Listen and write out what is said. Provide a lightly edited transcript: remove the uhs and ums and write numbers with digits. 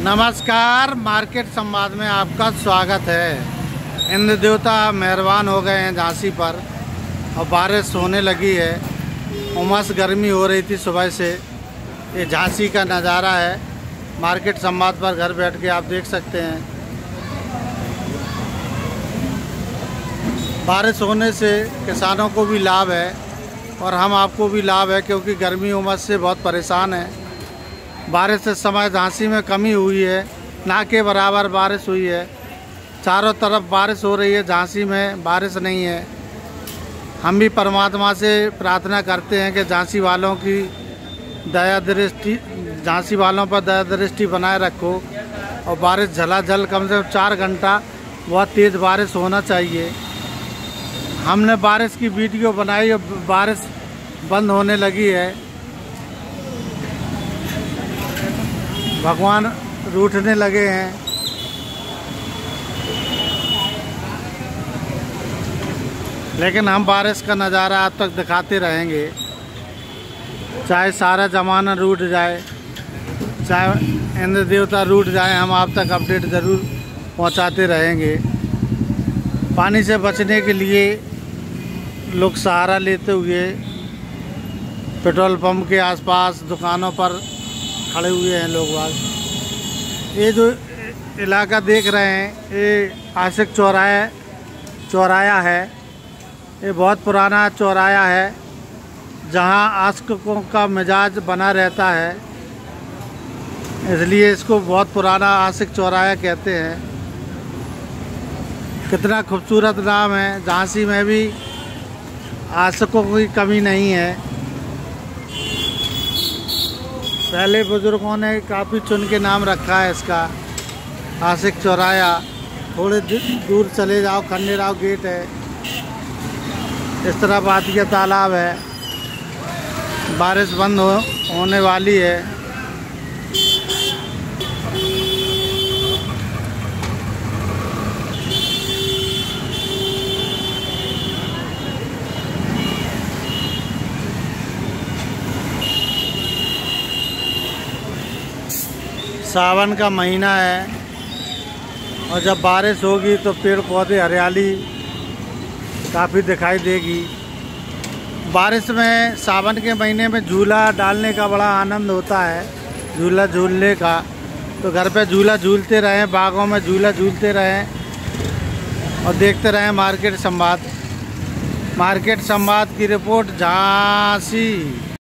नमस्कार, मार्केट संवाद में आपका स्वागत है। इंद्र देवता मेहरबान हो गए हैं झांसी पर और बारिश होने लगी है। उमस गर्मी हो रही थी सुबह से। ये झांसी का नज़ारा है। मार्केट संवाद पर घर बैठ के आप देख सकते हैं। बारिश होने से किसानों को भी लाभ है और हम आपको भी लाभ है, क्योंकि गर्मी उमस से बहुत परेशान है। बारिश से समय झांसी में कमी हुई है, ना के बराबर बारिश हुई है। चारों तरफ बारिश हो रही है, झांसी में बारिश नहीं है। हम भी परमात्मा से प्रार्थना करते हैं कि झांसी वालों की दया दृष्टि, झांसी वालों पर दया दृष्टि बनाए रखो और बारिश झलाझल कम से कम 4 घंटा बहुत तेज़ बारिश होना चाहिए। हमने बारिश की वीडियो बनाई और बारिश बंद होने लगी है। भगवान रूठने लगे हैं। लेकिन हम बारिश का नज़ारा आप तक दिखाते रहेंगे, चाहे सारा ज़माना रूठ जाए, चाहे इंद्र देवता रूठ जाए, हम आप तक अपडेट ज़रूर पहुंचाते रहेंगे। पानी से बचने के लिए लोग सहारा लेते हुए पेट्रोल पंप के आसपास दुकानों पर खड़े हुए हैं लोग बाग। ये जो इलाका देख रहे हैं, ये आशिक चौराया है। ये बहुत पुराना चौराया है, जहां आशिकों का मिजाज बना रहता है, इसलिए इसको बहुत पुराना आशिक चौराया कहते हैं। कितना खूबसूरत नाम है। झांसी में भी आशिकों की कमी नहीं है। पहले बुजुर्गों ने काफ़ी चुन के नाम रखा है इसका, आशिक चौराया। थोड़े दूर चले जाओ, खंडेराव गेट है, इस तरफ आतिया तालाब है। बारिश बंद होने वाली है। सावन का महीना है और जब बारिश होगी तो पेड़ पौधे हरियाली काफ़ी दिखाई देगी। बारिश में सावन के महीने में झूला डालने का बड़ा आनंद होता है, झूला झूलने का। तो घर पे झूला झूलते रहें, बागों में झूला झूलते रहें और देखते रहें मार्केट संवाद। मार्केट संवाद की रिपोर्ट झांसी।